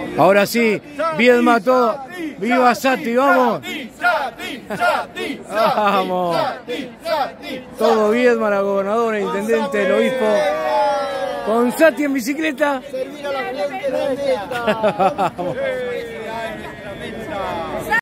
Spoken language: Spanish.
Ahora sí, Viedma todo. ¡Viva Sati, vamos! ¡Vamos! Todo Viedma, la gobernadora, el intendente, el obispo. Con Sati en bicicleta. Servir a la gente.